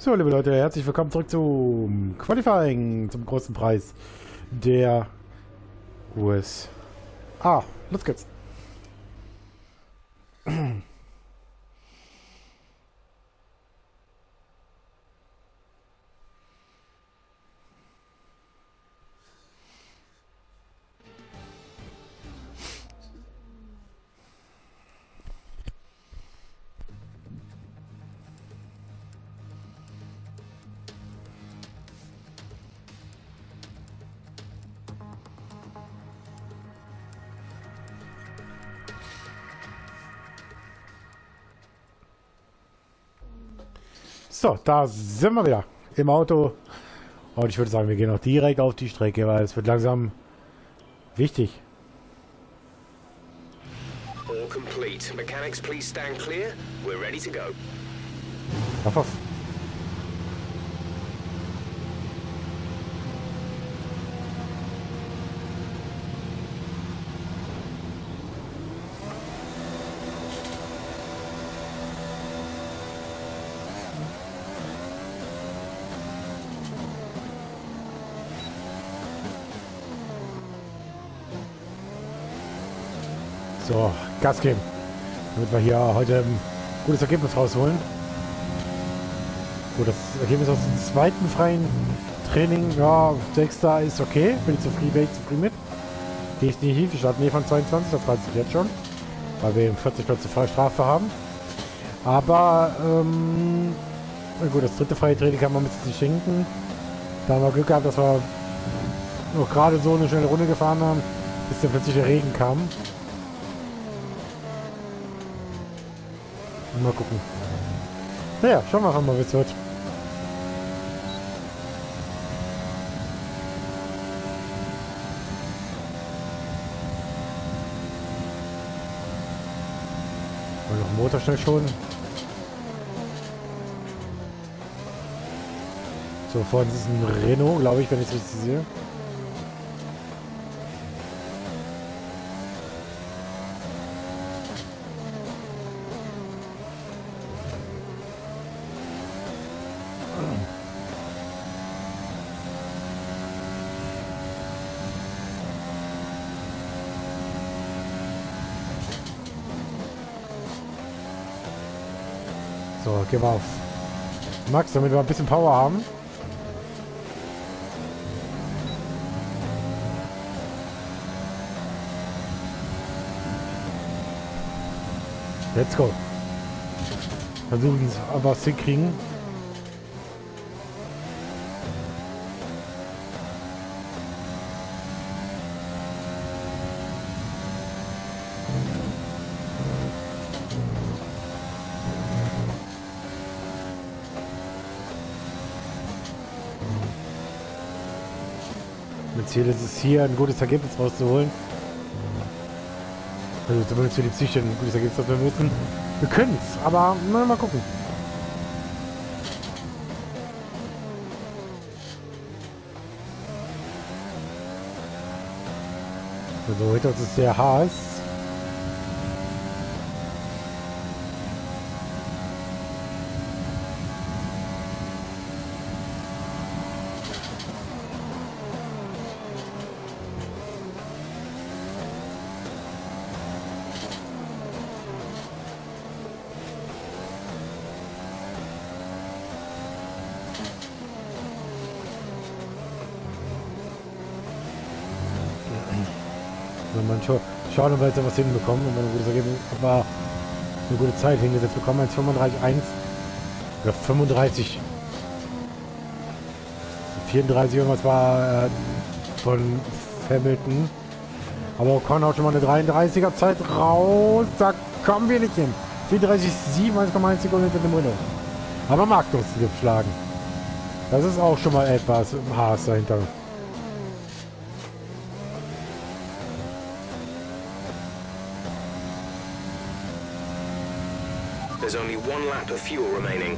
So, liebe Leute, herzlich willkommen zurück zum Qualifying, zum großen Preis der USA. Los geht's. So, da sind wir wieder im Auto. Und ich würde sagen, wir gehen auch direkt auf die Strecke, weil es wird langsam wichtig. All complete. Mechanics, please stand clear. We're ready to go. Auf. So, Gas geben, damit wir hier heute ein gutes Ergebnis rausholen. Gut, das Ergebnis aus dem zweiten freien Training, ja, 6. ist okay, bin ich zufrieden mit. Definitiv, wir starten hier von 22, das reicht sich jetzt schon, weil wir eben 40 Plätze freie Strafe haben. Aber, gut, das dritte freie Training kann man mit sich schenken. Da haben wir Glück gehabt, dass wir noch gerade so eine schnelle Runde gefahren haben, bis dann plötzlich der Regen kam. Mal gucken. Naja, schauen wir einfach mal, wie es wird. Und noch ein Motor schnell schon. So, vor uns ist ein Renault, glaube ich, wenn ich es richtig sehe. So, gehen wir auf Max, damit wir ein bisschen Power haben. Let's go. Versuchen es aber zu kriegen. Mein Ziel ist es hier, ein gutes Ergebnis rauszuholen. Also zumindest für die Psyche ein gutes Ergebnis, das wir müssen. Wir können es, aber mal gucken. Also hinter uns ist der Haas. Wenn man schauen, ob wir jetzt was hinbekommen und wenn ein gutes Ergebnis, ob wir eine gute Zeit hingesetzt bekommen, 1,35,1 oder 35. 34 irgendwas war von Hamilton. Aber Ocon haut schon mal eine 33er Zeit raus. Da kommen wir nicht hin. 34,7, 1,1 Sekunden hinter dem Renault. Aber Magnus geschlagen. Das ist auch schon mal etwas im Haas dahinter. There's only one lap of fuel remaining.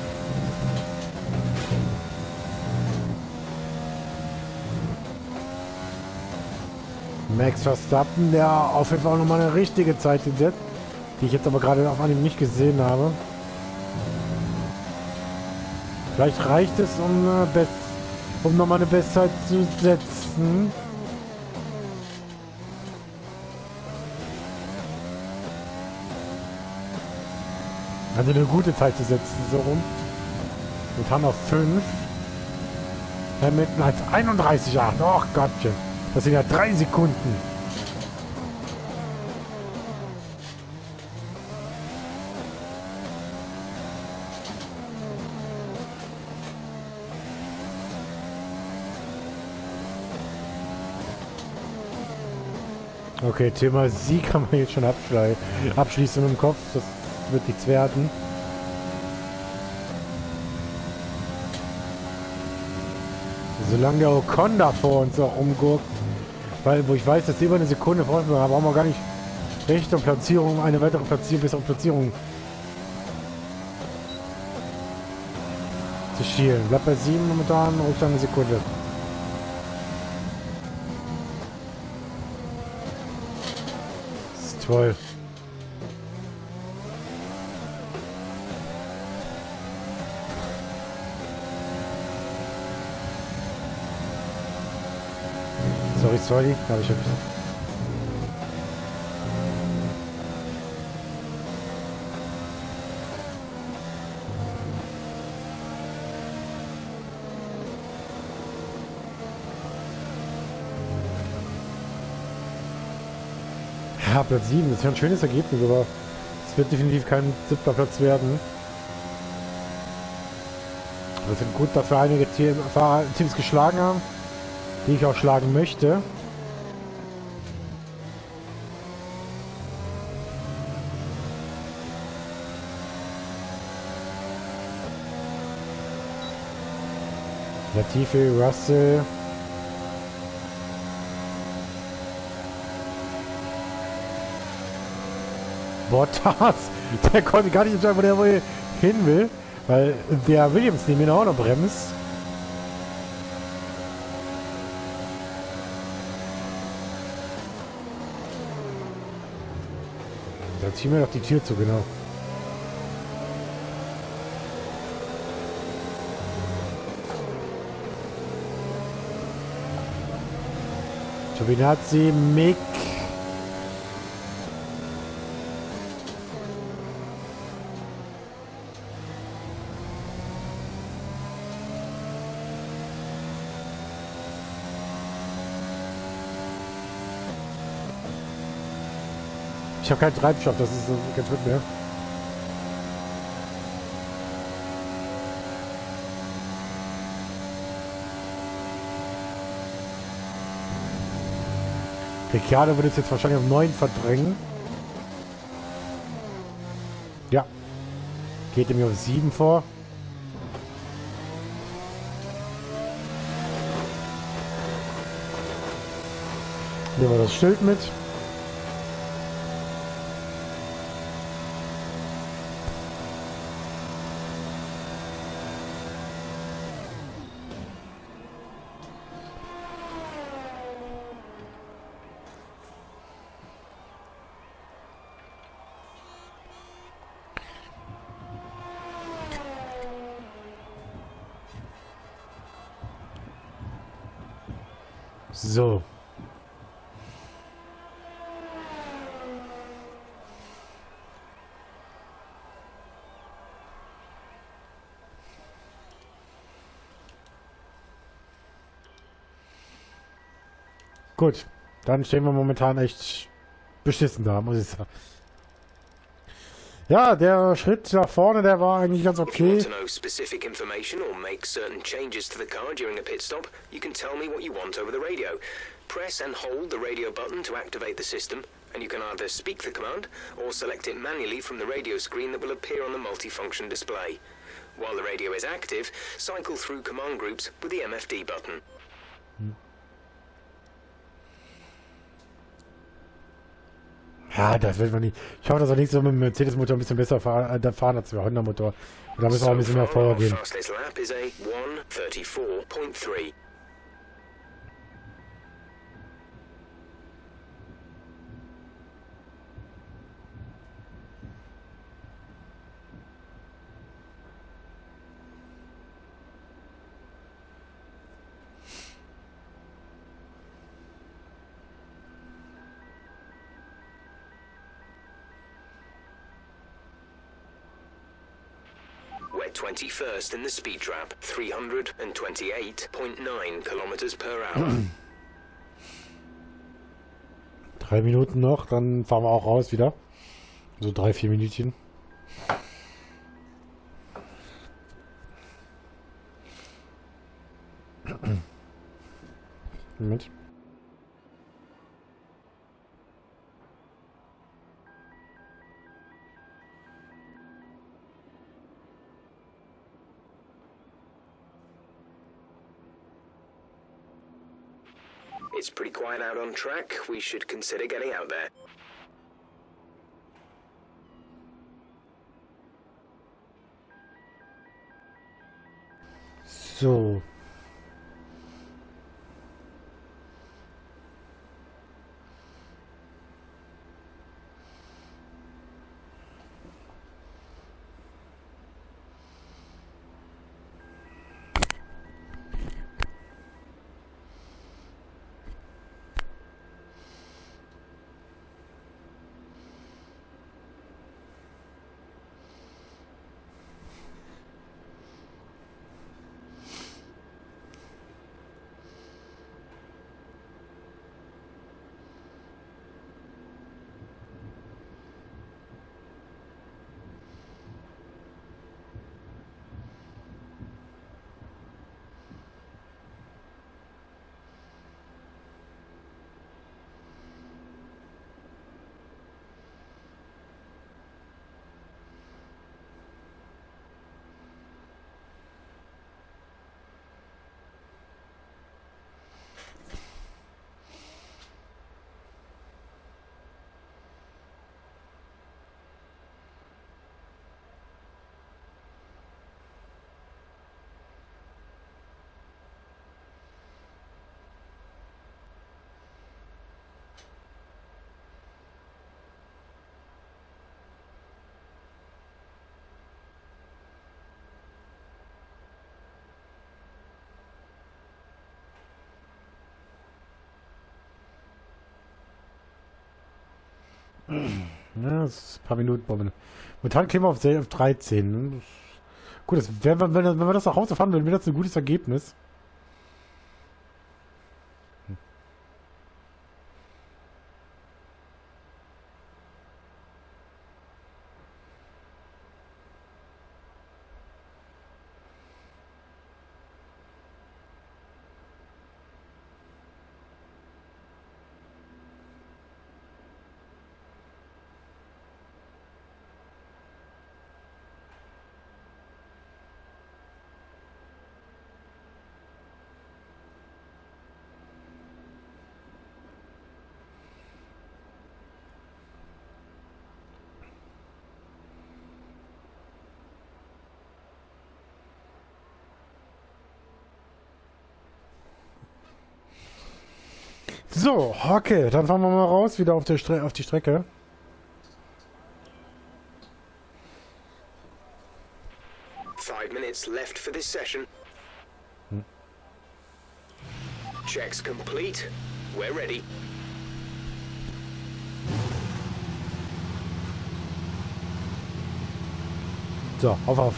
Max Verstappen, der auf jeden Fall auch nochmal eine richtige Zeit hinsetzt, die ich jetzt aber gerade auf Anhieb nicht gesehen habe. Vielleicht reicht es, um nochmal eine Bestzeit zu setzen. Also eine gute Zeit zu setzen, so rum. Wir haben auf 5. Hamilton als 31,8. Ach Gottchen. Das sind ja 3 Sekunden. Okay, Thema Sieg kann man jetzt schon abschließen im Kopf. Das wird nichts werden. Solange der Ocon da vor uns auch rumguckt, weil wo ich weiß, dass die über eine Sekunde vor uns sind, da brauchen wir gar nicht Richtung Platzierung, eine weitere Platzierung, bessere Platzierung zu schielen. Bleibt bei 7 momentan, ruft eine Sekunde. Das ist toll. Sorry, habe ich ja gesagt. Ja, Platz 7, das ist ja ein schönes Ergebnis, aber es wird definitiv kein 7. Platz werden. Wir sind gut, dass wir einige Teams geschlagen haben, die ich auch schlagen möchte. Latifi, Russell. Bottas, der konnte gar nicht entscheiden, wo der wohl hin will, weil der Williams neben ihn auch noch bremst. Da ziehen wir doch die Tür zu, genau. Giovinazzi, Mick. Ich habe keinen Treibstoff, das ist kein Schritt mehr. Ricciardo würde es jetzt wahrscheinlich auf 9 verdrängen. Ja. Geht er mir auf 7 vor. Nehmen wir das Schild mit. So. Gut, dann stehen wir momentan echt beschissen da, muss ich sagen. Ja, der Schritt nach vorne, der war eigentlich ganz okay. If you want to know specific information or make certain changes to the car during a pit stop, you can tell me what you want over the radio. Press and hold the radio button to activate the system, and you can either speak the command or select it manually from the radio screen that will appear on the multifunction display. While the radio is active, cycle through command groups with the MFD button. Ja, das wird man nicht. Ich hoffe, dass wir nächstes Mal mit dem Mercedes-Motor ein bisschen besser fahren als der Honda-Motor. Und da müssen wir auch ein bisschen mehr vorgehen. Fastest lap is a 1:34.3. at 21st in the speed trap, 328.9 kilometers per hour. 3 Minuten noch, dann fahren wir auch raus wieder. So 3-4 Minütchen. Moment. It's pretty quiet out on track. We should consider getting out there. So. Ja, das ist ein paar Minuten. Momentan kämen wir auf 13. Gut, wenn wir das nach Hause fahren würden, wäre das ein gutes Ergebnis. So, okay, dann fahren wir mal raus, wieder auf die Strecke. Five minutes left for this session. Checks complete. We're ready. So, auf.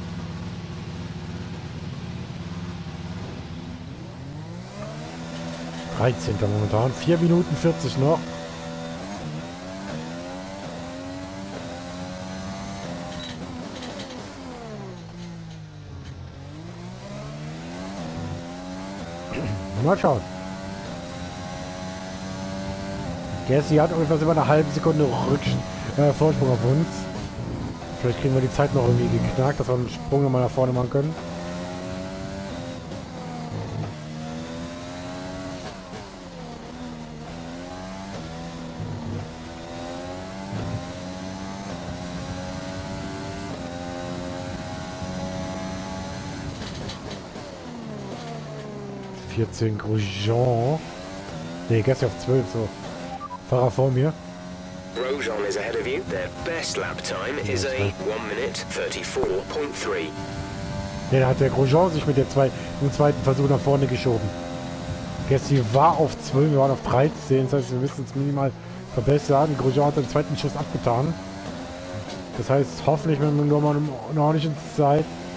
13. momentan. 4 Minuten 40 noch. Mal schauen. Gasly hat ungefähr über eine halbe Sekunde Vorsprung auf uns. Vielleicht kriegen wir die Zeit noch irgendwie geknackt, dass wir einen Sprung nochmal nach vorne machen können. Grosjean. Ne, Gasly auf 12, so. Fahrer vor mir. Grosjean is ahead of you. Their best lap time is a 1 minute 34.3. Ne, da hat der Grosjean sich mit dem zweiten Versuch nach vorne geschoben. Gasly war auf 12, wir waren auf 13, das heißt, wir müssen uns minimal verbessern. Grosjean hat den zweiten Schuss abgetan. Das heißt, hoffentlich mit nur mal eine ordentliche Zeit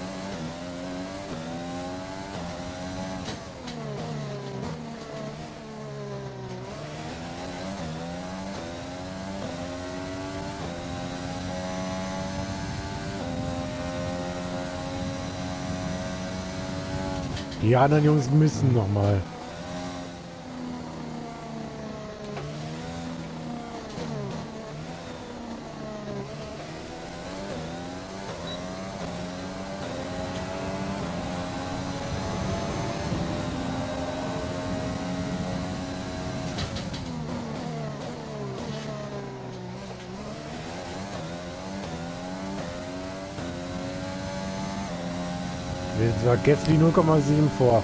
Die anderen Jungs müssen nochmal. Wir sind Gasly 0,7 vor.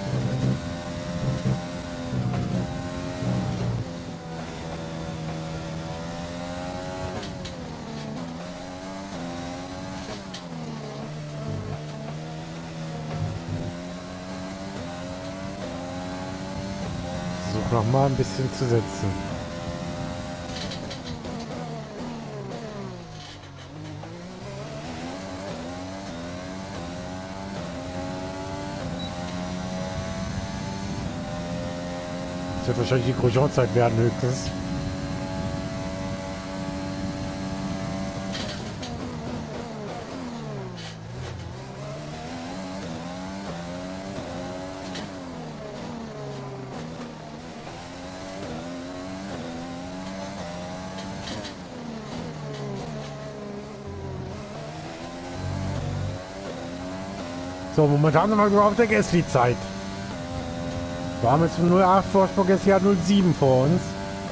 Versuch noch mal ein bisschen zu setzen. Das wird wahrscheinlich die Grosjean-Zeit werden höchstens. So, momentan sind wir sogar auf der Gasly-Zeit. Wir haben jetzt 0,8 Vorsprung, Gasly hat 0,7 vor uns.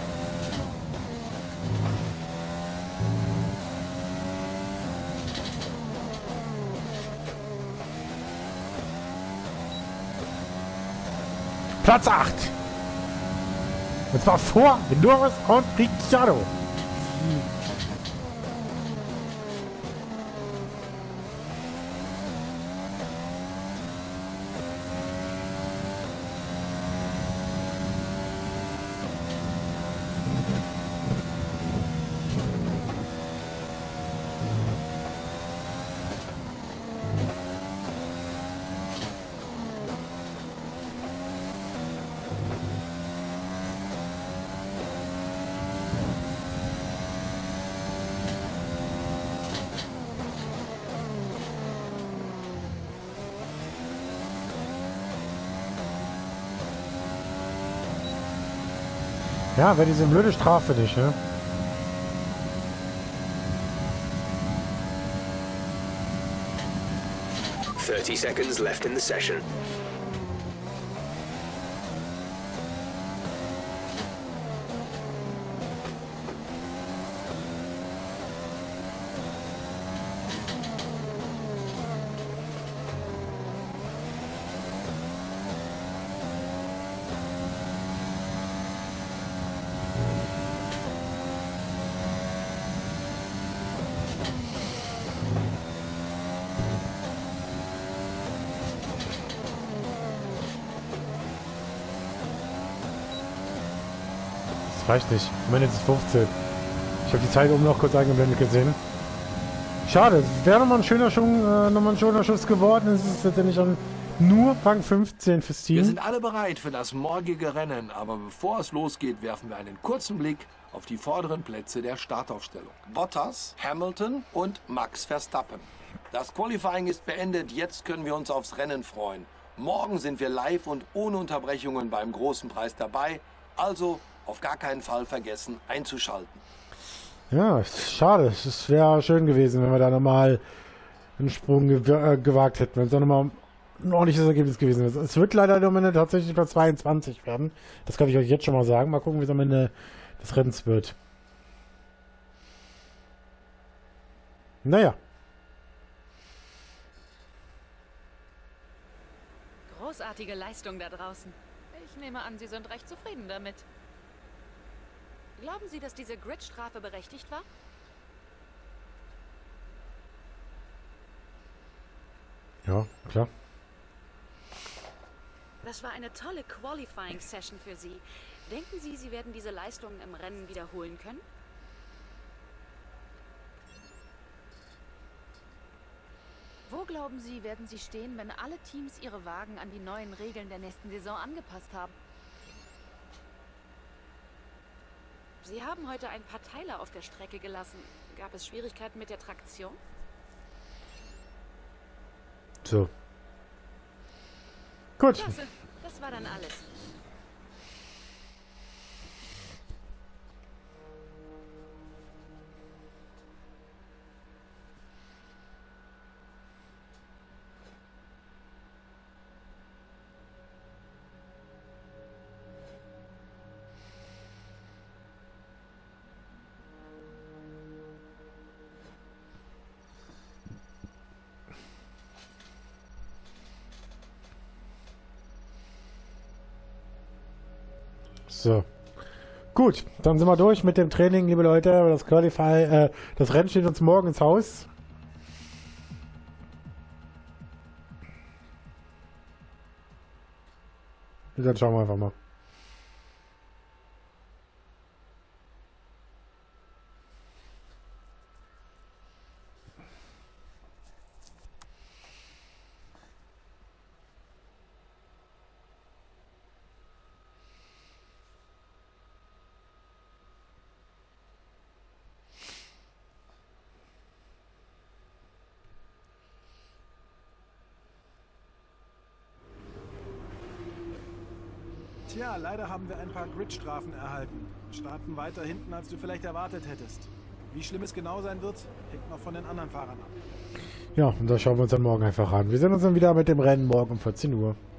Platz 8. Und zwar vor Norris und Ricciardo. Ja, wäre diese blöde Strafe nicht, ne? "30 seconds left in the session." Reicht nicht. Ich meine, jetzt ist 15. Ich habe die Zeit oben noch kurz eingeblendet gesehen. Schade, es wäre nochmal ein schöner Schuss geworden. Es ist letztendlich dann nur Rang 15 fürs Team. Wir sind alle bereit für das morgige Rennen, aber bevor es losgeht, werfen wir einen kurzen Blick auf die vorderen Plätze der Startaufstellung. Bottas, Hamilton und Max Verstappen. Das Qualifying ist beendet, jetzt können wir uns aufs Rennen freuen. Morgen sind wir live und ohne Unterbrechungen beim großen Preis dabei, also auf gar keinen Fall vergessen einzuschalten. Ja, schade. Es wäre schön gewesen, wenn wir da nochmal einen Sprung gewagt hätten. Wenn es da nochmal ein ordentliches Ergebnis gewesen wäre. Es wird leider am Ende tatsächlich Platz 22 werden. Das kann ich euch jetzt schon mal sagen. Mal gucken, wie es am Ende des Rennens wird. Naja. Großartige Leistung da draußen. Ich nehme an, Sie sind recht zufrieden damit. Glauben Sie, dass diese Grid-Strafe berechtigt war? Ja, klar. Das war eine tolle Qualifying-Session für Sie. Denken Sie, Sie werden diese Leistungen im Rennen wiederholen können? Wo glauben Sie, werden Sie stehen, wenn alle Teams ihre Wagen an die neuen Regeln der nächsten Saison angepasst haben? Sie haben heute ein paar Teile auf der Strecke gelassen. Gab es Schwierigkeiten mit der Traktion? So. Gut. Klasse. Das war dann alles. So. Gut, dann sind wir durch mit dem Training, liebe Leute. Das das Rennen steht uns morgen ins Haus. Dann schauen wir einfach mal. Tja, leider haben wir ein paar Gridstrafen erhalten. Starten weiter hinten, als du vielleicht erwartet hättest. Wie schlimm es genau sein wird, hängt noch von den anderen Fahrern ab. Ja, und das schauen wir uns dann morgen einfach an. Wir sehen uns dann wieder mit dem Rennen morgen um 14 Uhr.